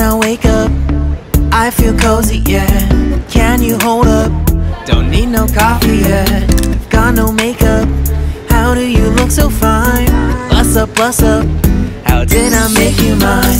I wake up, I feel cozy, yeah. Can you hold up? Don't need no coffee yet. Got no makeup. How do you look so fine? Bust up, bust up. How did I make you mine?